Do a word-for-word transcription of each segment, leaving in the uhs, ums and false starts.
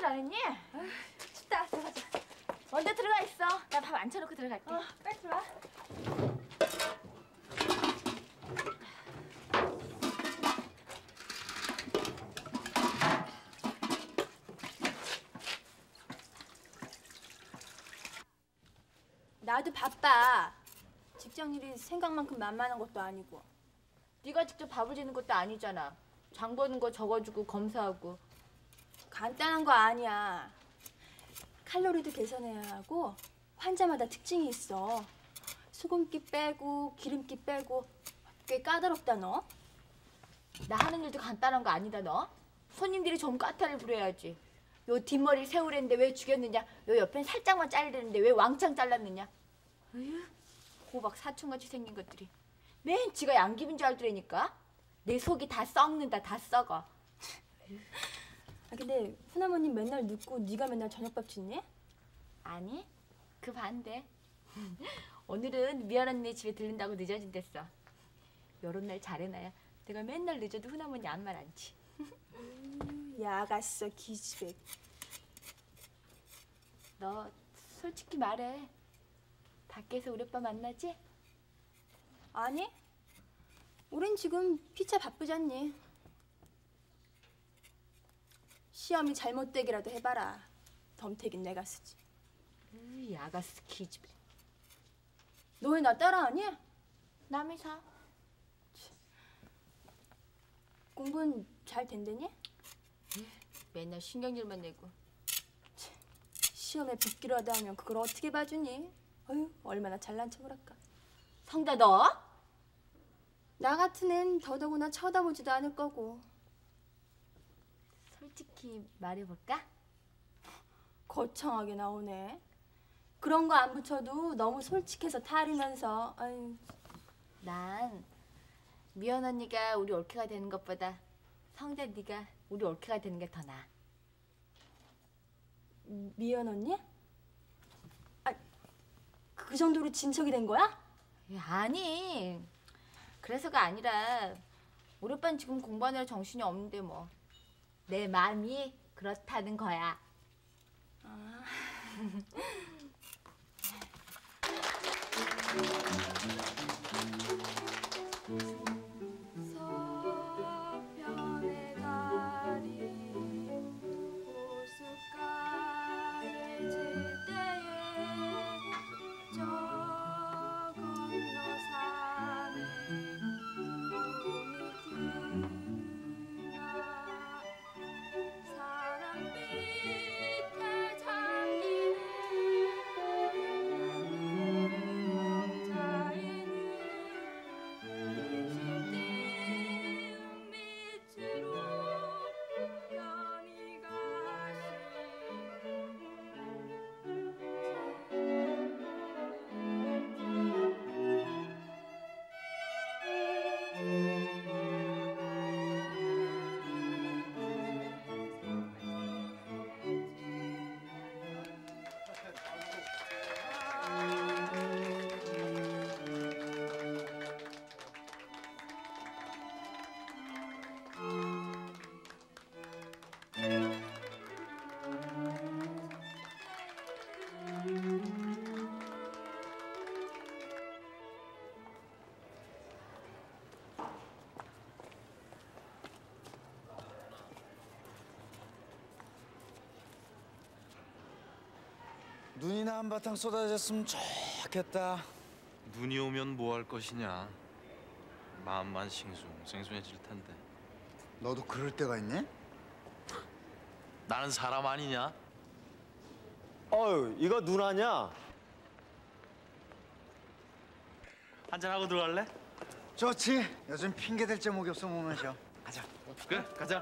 안 했니? 아휴, 춥다. 들어가자. 먼저 들어가 있어. 나 밥 안 쳐놓고 들어갈게. 어, 빨리 들어와. 나도 바빠. 직장 일이 생각만큼 만만한 것도 아니고. 네가 직접 밥을 짓는 것도 아니잖아. 장 보는 거 적어주고 검사하고. 간단한 거 아니야. 칼로리도 계산해야 하고 환자마다 특징이 있어. 소금기 빼고 기름기 빼고 꽤 까다롭다 너. 나 하는 일도 간단한 거 아니다 너. 손님들이 좀 까탈을 부려야지. 요 뒷머리를 세우랬는데 왜 죽였느냐. 요 옆엔 살짝만 자르랬는데 왜 왕창 잘랐느냐. 어휴, 호박 사촌같이 생긴 것들이. 맨 지가 양귀빈 줄 알더라니까. 내 속이 다 썩는다 다 썩어. 아 근데 훈아버님 맨날 늦고 네가 맨날 저녁밥 짓니? 아니, 그 반대. 오늘은 미안 언니 집에 들른다고 늦어진댔어. 요런 날 잘해놔야 내가 맨날 늦어도 훈아머니 아무 말 안치. 야갔어 기집애. 너 솔직히 말해. 밖에서 우리 오빠 만나지? 아니, 우린 지금 피차 바쁘잖니. 시험이 잘못되기라도 해봐라. 덤태긴 내가 쓰지. 으, 야가스 기집애. 너 왜 나 따라하니? 남의 사. 공부는 잘 된대니? 맨날 신경질만 내고. 시험에 붙기로 하다 하면 그걸 어떻게 봐주니? 어휴, 얼마나 잘난 척을 할까. 성다 너? 나 같은 앤 더더구나 쳐다보지도 않을 거고. 솔직히 말해볼까? 거창하게 나오네. 그런 거 안 붙여도 너무 솔직해서 탈이면서. 아유. 난 미연 언니가 우리 올케가 되는 것보다 성자 네가 우리 올케가 되는 게 더 나아. 미연 언니? 아, 그 정도로 진척이 된 거야? 아니, 그래서가 아니라 우리 오빠는 지금 공부하느라 정신이 없는데 뭐 내 마음이 그렇다는 거야. 아. 서편의 달이 호숫가에 질 때에 저 건너 산에 봄이 드나 사랑 빛에 잠기는 자에는 빛으로 편히 눈이나 한바탕 쏟아졌으면 좋겠다. 눈이 오면 뭐 할 것이냐. 마음만 싱숭생숭해질 텐데. 너도 그럴 때가 있니? 나는 사람 아니냐? 어휴, 이거 눈 아냐? 한잔하고 들어갈래? 좋지. 요즘 핑계 댈 제목이 없어 못 마셔. 가자. 그래, 가자.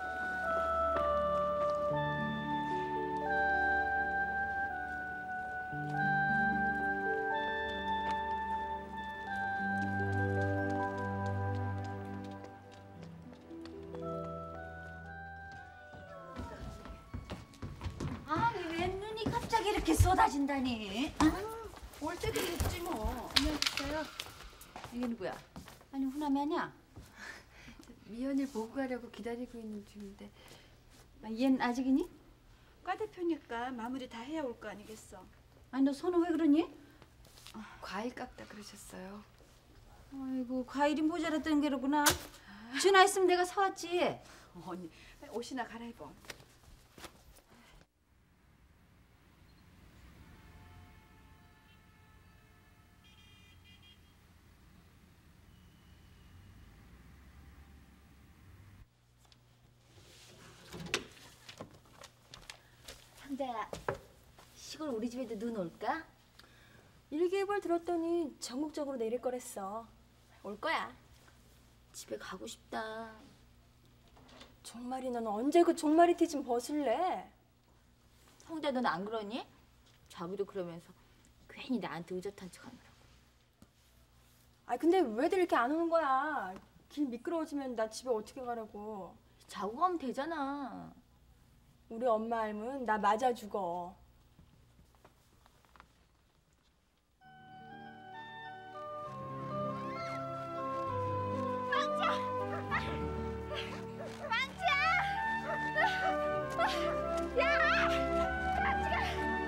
아니 웬 눈이 갑자기 이렇게 쏟아진다니. 올 때도 됐지 뭐. 안녕하세요. 이게 누구야? 아니 훈남이 아니야? 미연을 보고 가려고 기다리고 있는 중인데. 아, 얜 아직이니? 과 대표니까 마무리 다 해야 올 거 아니겠어. 아니 너 선우 왜 그러니? 과일 깎다 그러셨어요. 아이고 과일이 모자랐던 게로구나. 전화했으면 내가 사왔지. 어, 언니 옷이나 갈아입어. 상자야, 시골 우리 집에도 눈 올까? 일기예보를 들었더니 전국적으로 내릴 거랬어. 올 거야. 집에 가고 싶다. 종말이 넌 언제 그 종말이 티 좀 벗을래? 성자 넌 안 그러니? 자기도 그러면서 괜히 나한테 의젓한 척하느라고. 아 근데 왜들 이렇게 안 오는 거야? 길 미끄러워지면 나 집에 어떻게 가라고? 자고 가면 되잖아. 우리 엄마 알면 나 맞아 죽어.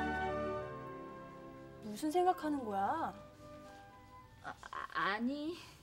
무슨 생각하는 거야? 아, 아니